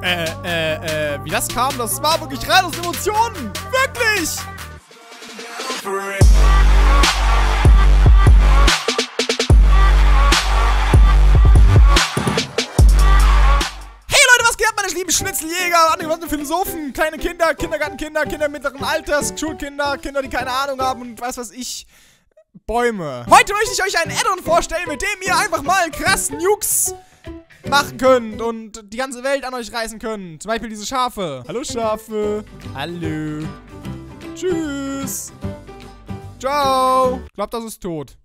Wie das kam, das war wirklich rein aus Emotionen. Wirklich! Meine lieben Schnitzeljäger, angewandte Philosophen, kleine Kinder, Kindergartenkinder, Kinder mittleren Alters, Schulkinder, Kinder, die keine Ahnung haben und was ich, Bäume. Heute möchte ich euch einen Add-on vorstellen, mit dem ihr einfach mal krass Nukes machen könnt und die ganze Welt an euch reißen könnt. Zum Beispiel diese Schafe. Hallo Schafe. Hallo. Tschüss. Ciao. Ich glaube, das ist tot.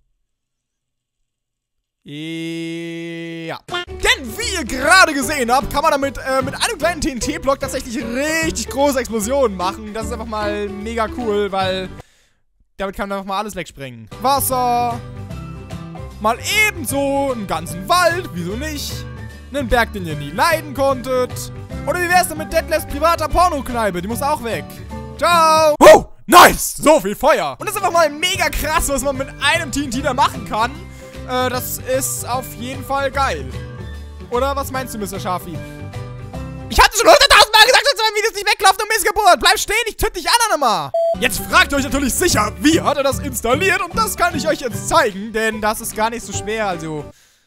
Ja. Denn wie ihr gerade gesehen habt, kann man damit mit einem kleinen TNT-Block tatsächlich richtig große Explosionen machen. Das ist einfach mal mega cool, weil damit kann man einfach mal alles wegsprengen. Wasser. Mal ebenso einen ganzen Wald. Wieso nicht? Einen Berg, den ihr nie leiden konntet. Oder wie wär's denn mit Detlefs privater Pornokneipe? Die muss auch weg. Ciao. Oh, nice. So viel Feuer. Und das ist einfach mal mega krass, was man mit einem TNT da machen kann. Das ist auf jeden Fall geil. Oder was meinst du, Mr. Schafi? Ich hatte schon 100.000 Mal gesagt, dass mein Videos nicht weglaufen und Missgeburt. Bleib stehen, ich zünd dich an, Anima. Jetzt fragt ihr euch natürlich sicher, wie hat er das installiert? Und das kann ich euch jetzt zeigen, denn das ist gar nicht so schwer, also...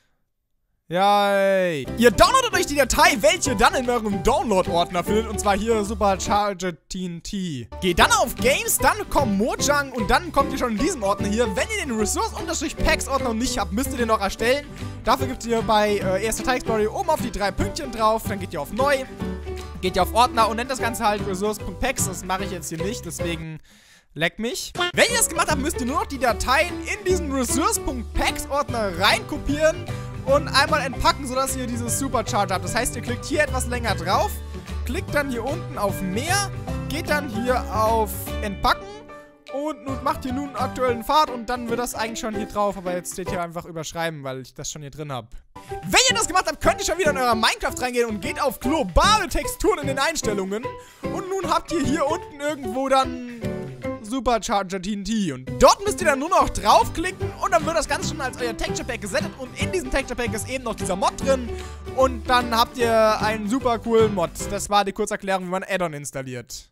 Yay. Ihr downloadet euch die Datei, welche ihr dann in eurem Download-Ordner findet, und zwar hier Supercharged TNT. Geht dann auf Games, dann kommt Mojang und dann kommt ihr schon in diesem Ordner hier. Wenn ihr den Resource-Packs-Ordner noch nicht habt, müsst ihr den noch erstellen. Dafür gibt ihr bei erster Datei Explorer oben auf die 3 Pünktchen drauf, dann geht ihr auf Neu, geht ihr auf Ordner und nennt das Ganze halt Resource.packs. Das mache ich jetzt hier nicht, deswegen... Leck mich. Wenn ihr das gemacht habt, müsst ihr nur noch die Dateien in diesen Resource.packs-Ordner reinkopieren und einmal entpacken, sodass ihr dieses Supercharger habt. Das heißt, ihr klickt hier etwas länger drauf, klickt dann hier unten auf Mehr, geht dann hier auf Entpacken und macht hier nun einen aktuellen Pfad und dann wird das eigentlich schon hier drauf. Aber jetzt steht hier einfach überschreiben, weil ich das schon hier drin habe. Wenn ihr das gemacht habt, könnt ihr schon wieder in eurer Minecraft reingehen und geht auf globale Texturen in den Einstellungen. Und nun habt ihr hier unten irgendwo dann... Supercharger TNT und dort müsst ihr dann nur noch draufklicken und dann wird das Ganze schon als euer Texture Pack gesettet und in diesem Texture Pack ist eben noch dieser Mod drin und dann habt ihr einen super coolen Mod. Das war die Kurzerklärung, wie man Add-on installiert.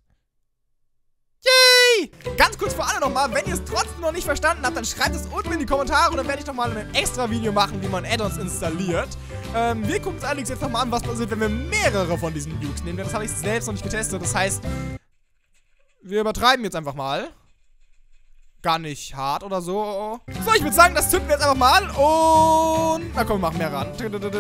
Yay! Ganz kurz für alle nochmal, wenn ihr es trotzdem noch nicht verstanden habt, dann schreibt es unten in die Kommentare und dann werde ich nochmal ein extra Video machen, wie man Add-ons installiert. Wir gucken uns allerdings jetzt nochmal an, was passiert, wenn wir mehrere von diesen Nukes nehmen, denn das habe ich selbst noch nicht getestet, das heißt... Wir übertreiben jetzt einfach mal. Gar nicht hart oder so. So, ich würde sagen, das zünden wir jetzt einfach mal und... Na komm, wir machen mehr ran.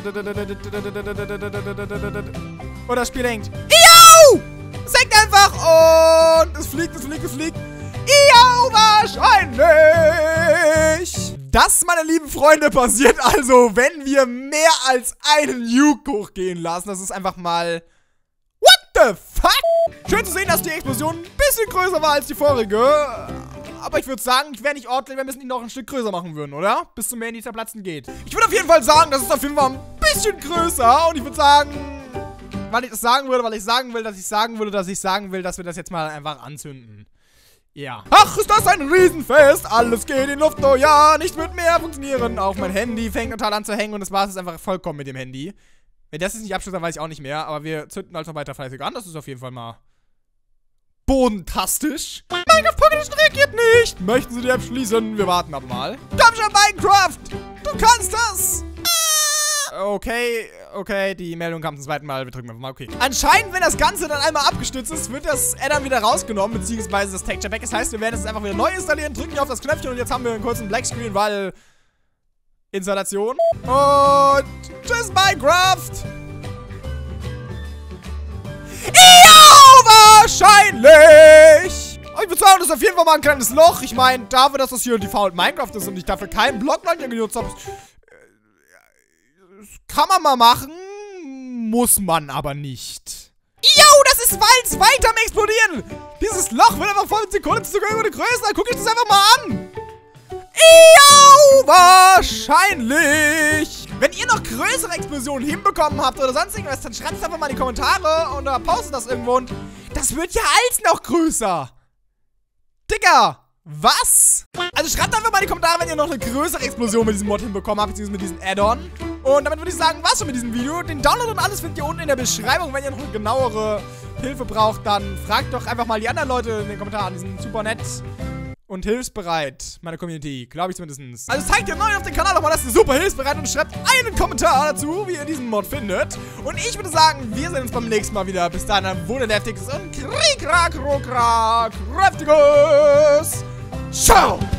Und das Spiel hängt. Iau! Es hängt einfach und es fliegt. Iau, wahrscheinlich. Das, meine lieben Freunde, passiert also, wenn wir mehr als einen Nuke hochgehen lassen. Das ist einfach mal... What the fuck? Schön zu sehen, dass die Explosion ein bisschen größer war als die vorige. Aber ich würde sagen, ich wäre nicht ordentlich, wenn wir es nicht noch ein Stück größer machen würden, oder? Bis zum mehr in die zerplatzen geht. Ich würde auf jeden Fall sagen, das ist auf jeden Fall ein bisschen größer. Und ich würde sagen, weil ich das sagen würde, weil ich sagen will, dass wir das jetzt mal einfach anzünden. Ja. Ach, ist das ein Riesenfest. Alles geht in Luft, oh ja. Nicht wird mehr funktionieren. Auch mein Handy fängt total an zu hängen und das war es einfach vollkommen mit dem Handy. Wenn das jetzt nicht abschließt, dann weiß ich auch nicht mehr. Aber wir zünden halt noch weiter fleißig an. Das ist auf jeden Fall mal bodentastisch. Minecraft Pocket reagiert nicht. Möchten Sie die App schließen? Wir warten aber mal. Komm schon, Minecraft! Du kannst das! Okay, die Meldung kam zum zweiten Mal. Wir drücken einfach mal, okay. Anscheinend, wenn das Ganze dann einmal abgestürzt ist, wird das Add-on wieder rausgenommen, beziehungsweise das Texture Pack. Das heißt, wir werden es einfach wieder neu installieren, drücken hier auf das Knöpfchen und jetzt haben wir einen kurzen Blackscreen, weil... Installation. Und tschüss, Minecraft! Ja, wahrscheinlich! Aber ich würde sagen, das ist auf jeden Fall mal ein kleines Loch. Ich meine, dafür, dass das hier Default Minecraft ist und ich dafür keinen Blockmanager genutzt habe, kann man mal machen, muss man aber nicht. Jo, das ist, weil es weiter am Explodieren! Dieses Loch wird einfach voll Sekunden sogar über die Größe. Dann gucke ich das einfach mal an. Jo, wahrscheinlich. Wenn ihr noch größere Explosionen hinbekommen habt oder sonst irgendwas, dann schreibt es einfach mal in die Kommentare oder postet das irgendwo und das wird ja alles noch größer. Digga, was? Also schreibt einfach mal in die Kommentare, wenn ihr noch eine größere Explosion mit diesem Mod hinbekommen habt, beziehungsweise mit diesem Add-on. Und damit würde ich sagen, war's schon mit diesem Video. Den Download und alles findet ihr unten in der Beschreibung. Wenn ihr noch eine genauere Hilfe braucht, dann fragt doch einfach mal die anderen Leute in den Kommentaren. Die sind super nett und hilfsbereit, meine Community. Glaube ich zumindest. Also zeigt ihr neu auf den Kanal nochmal, das ist super hilfsbereit und schreibt einen Kommentar dazu, wie ihr diesen Mod findet. Und ich würde sagen, wir sehen uns beim nächsten Mal wieder. Bis dahin ein wunderheftiges und kräftiges Ciao!